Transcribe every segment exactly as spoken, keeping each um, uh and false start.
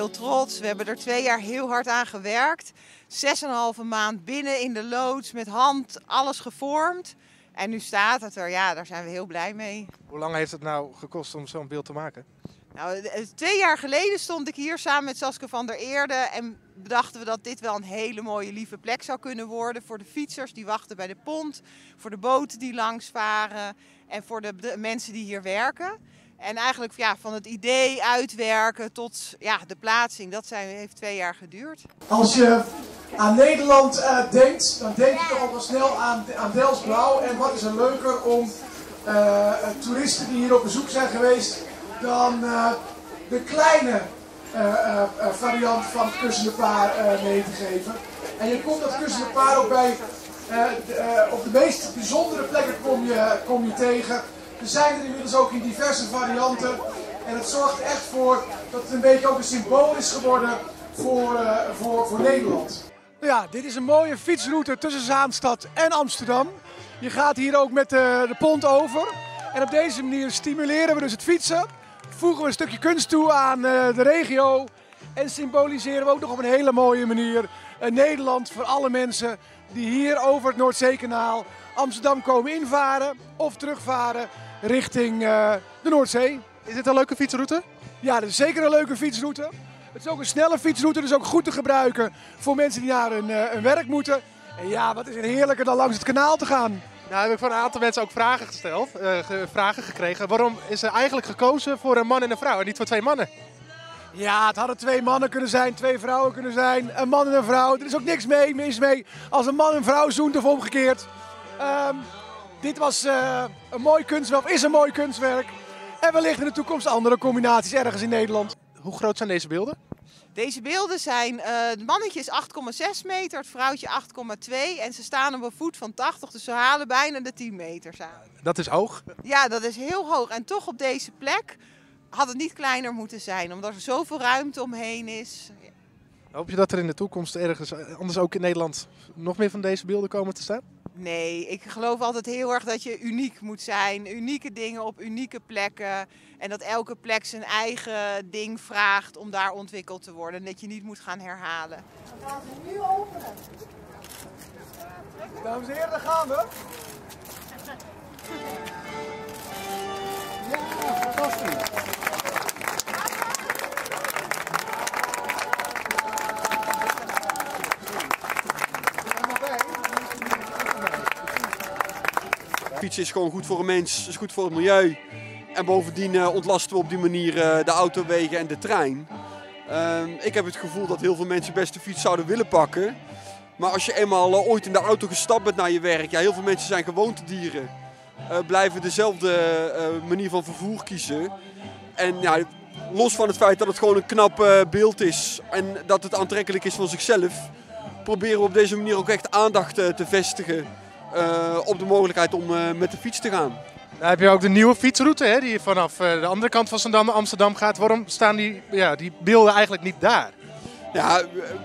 heel trots. We hebben er twee jaar heel hard aan gewerkt. Zes en een halve maand binnen in de loods met hand alles gevormd. En nu staat het er, ja, daar zijn we heel blij mee. Hoe lang heeft het nou gekost om zo'n beeld te maken? Nou, twee jaar geleden stond ik hier samen met Saskia van der Eerde en bedachten we dat dit wel een hele mooie lieve plek zou kunnen worden voor de fietsers die wachten bij de pont, voor de boten die langs varen en voor de, de mensen die hier werken. En eigenlijk ja, van het idee uitwerken tot ja, de plaatsing, dat zijn, heeft twee jaar geduurd. Als je aan Nederland uh, denkt, dan denk je toch al wel snel aan, aan Delfsblauw. En wat is er leuker om uh, toeristen die hier op bezoek zijn geweest dan uh, de kleine uh, uh, variant van het kussende paar uh, mee te geven. En je komt dat kussende paar ook bij, uh, de, uh, op de meest bijzondere plekken kom je, kom je tegen. Er zijn er inmiddels ook in diverse varianten. En het zorgt er echt voor dat het een beetje ook een symbool is geworden voor, uh, voor, voor Nederland. Ja, dit is een mooie fietsroute tussen Zaanstad en Amsterdam. Je gaat hier ook met de, de pont over. En op deze manier stimuleren we dus het fietsen. Voegen we een stukje kunst toe aan uh, de regio. En symboliseren we ook nog op een hele mooie manier uh, Nederland voor alle mensen die hier over het Noordzeekanaal Amsterdam komen invaren of terugvaren richting uh, de Noordzee. Is dit een leuke fietsroute? Ja, dit is zeker een leuke fietsroute. Het is ook een snelle fietsroute, dus ook goed te gebruiken voor mensen die naar hun, uh, hun werk moeten. En ja, wat is er heerlijker dan langs het kanaal te gaan. Nou, heb ik van een aantal mensen ook vragen gesteld, uh, ge vragen gekregen. Waarom is er eigenlijk gekozen voor een man en een vrouw en niet voor twee mannen? Ja, het hadden twee mannen kunnen zijn, twee vrouwen kunnen zijn, een man en een vrouw. Er is ook niks mee, mis mee als een man en een vrouw zoent of omgekeerd. Um, dit was uh, een mooi kunstwerk, is een mooi kunstwerk. En wellicht in de toekomst andere combinaties ergens in Nederland. Hoe groot zijn deze beelden? Deze beelden zijn, uh, het mannetje is acht komma zes meter, het vrouwtje acht komma twee en ze staan op een voet van tachtig, dus ze halen bijna de tien meter samen. Dat is hoog. Ja, dat is heel hoog en toch op deze plek had het niet kleiner moeten zijn, omdat er zoveel ruimte omheen is. Hoop je dat er in de toekomst ergens, anders ook in Nederland, nog meer van deze beelden komen te staan? Nee, ik geloof altijd heel erg dat je uniek moet zijn. Unieke dingen op unieke plekken. En dat elke plek zijn eigen ding vraagt om daar ontwikkeld te worden. En dat je niet moet gaan herhalen. We gaan ze nu openen. Dames en heren, daar gaan we. Ja, fantastisch. Fietsen is gewoon goed voor een mens, is goed voor het milieu. En bovendien uh, ontlasten we op die manier uh, de autowegen en de trein. Uh, ik heb het gevoel dat heel veel mensen best de fiets zouden willen pakken. Maar als je eenmaal uh, ooit in de auto gestapt bent naar je werk, ja, heel veel mensen zijn gewoontedieren. Uh, blijven dezelfde uh, manier van vervoer kiezen. En ja, los van het feit dat het gewoon een knap uh, beeld is en dat het aantrekkelijk is van zichzelf, proberen we op deze manier ook echt aandacht uh, te vestigen. Uh, op de mogelijkheid om uh, met de fiets te gaan. Dan heb je ook de nieuwe fietsroute hè, die vanaf uh, de andere kant van Zandam naar Amsterdam gaat. Waarom staan die, ja, die beelden eigenlijk niet daar? Ja,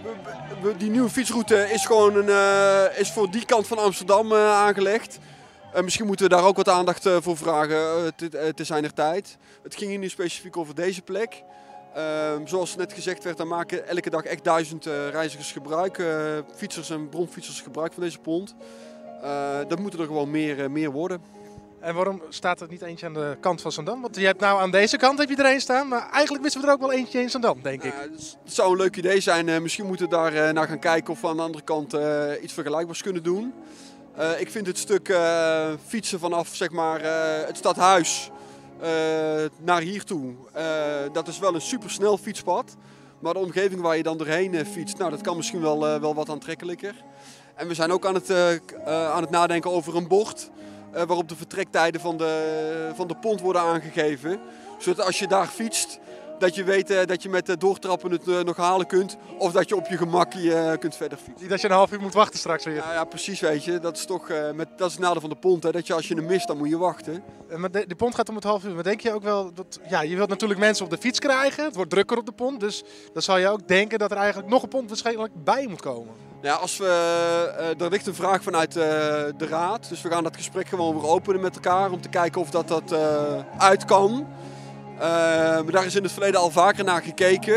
die nieuwe fietsroute is gewoon een, uh, is voor die kant van Amsterdam uh, aangelegd. Uh, misschien moeten we daar ook wat aandacht uh, voor vragen uh, te, uh, te zijner tijd. Het ging hier nu specifiek over deze plek. Uh, zoals net gezegd werd, daar maken elke dag echt duizend uh, reizigers gebruik. Uh, fietsers en bromfietsers gebruik van deze pont. Uh, dat moeten er gewoon meer, uh, meer worden. En waarom staat er niet eentje aan de kant van Zandam? Want je hebt nou aan deze kant heb je er een staan, maar eigenlijk missen we er ook wel eentje in Zandam, denk ik. Uh, het zou een leuk idee zijn. Uh, misschien moeten we daar uh, naar gaan kijken of we aan de andere kant uh, iets vergelijkbaars kunnen doen. Uh, ik vind het stuk uh, fietsen vanaf zeg maar, uh, het stadhuis uh, naar hier toe, uh, dat is wel een supersnel fietspad. Maar de omgeving waar je dan doorheen uh, fietst, nou, dat kan misschien wel, uh, wel wat aantrekkelijker. En we zijn ook aan het, uh, uh, aan het nadenken over een bord uh, waarop de vertrektijden van de, van de pont worden aangegeven. Zodat als je daar fietst, dat je weet uh, dat je met uh, doortrappen het uh, nog halen kunt. Of dat je op je gemakje uh, kunt verder fietsen. Niet dat je een half uur moet wachten straks weer. Ja, ja precies, weet je. Dat is toch uh, met, dat is het nadeel van de pont. Hè, dat je als je hem mist, dan moet je wachten. Uh, maar de, de pont gaat om het half uur. Maar denk je ook wel dat... Ja, je wilt natuurlijk mensen op de fiets krijgen. Het wordt drukker op de pont. Dus dan zou je ook denken dat er eigenlijk nog een pont waarschijnlijk bij moet komen. Ja, als we, uh, er ligt een vraag vanuit uh, de raad. Dus we gaan dat gesprek gewoon weer openen met elkaar. Om te kijken of dat, dat uh, uit kan. Uh, maar daar is in het verleden al vaker naar gekeken.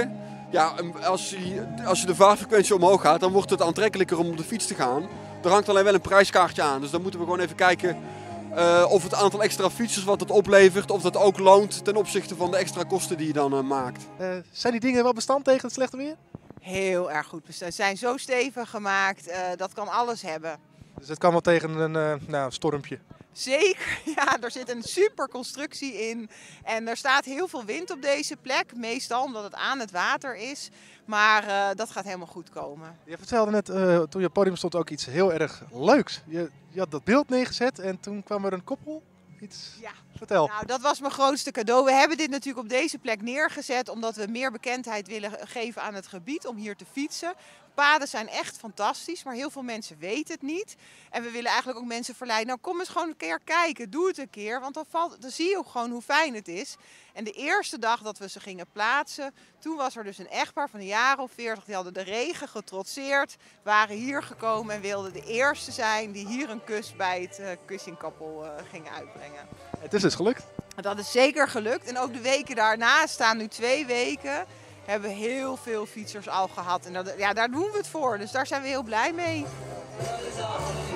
ja, als, je, als je de vaartfrequentie omhoog gaat, dan wordt het aantrekkelijker om op de fiets te gaan. Er hangt alleen wel een prijskaartje aan, dus dan moeten we gewoon even kijken uh, of het aantal extra fietsers wat het oplevert, of dat ook loont ten opzichte van de extra kosten die je dan uh, maakt. Uh, zijn die dingen wel bestand tegen het slechte weer? Heel erg goed. Ze zijn zo stevig gemaakt, uh, dat kan alles hebben. Dus het kan wel tegen een uh, nou, stormpje? Zeker, ja, er zit een super constructie in en er staat heel veel wind op deze plek, meestal omdat het aan het water is, maar uh, dat gaat helemaal goed komen. Je vertelde net, uh, toen je op het podium stond, ook iets heel erg leuks. Je, je had dat beeld neergezet en toen kwam er een koppel. Iets... Ja. Vertel. Nou, dat was mijn grootste cadeau. We hebben dit natuurlijk op deze plek neergezet omdat we meer bekendheid willen geven aan het gebied om hier te fietsen. Paden zijn echt fantastisch, maar heel veel mensen weten het niet. En we willen eigenlijk ook mensen verleiden, nou kom eens gewoon een keer kijken, doe het een keer, want dan, valt, dan zie je ook gewoon hoe fijn het is. En de eerste dag dat we ze gingen plaatsen, toen was er dus een echtpaar van een jaar of veertig, die hadden de regen getrotseerd, waren hier gekomen en wilden de eerste zijn die hier een kus bij het uh, Kissingkappel uh, gingen uitbrengen. Het is dus gelukt. Dat is zeker gelukt en ook de weken daarna, staan nu twee weken, hebben we heel veel fietsers al gehad. En dat, ja, daar doen we het voor, dus daar zijn we heel blij mee.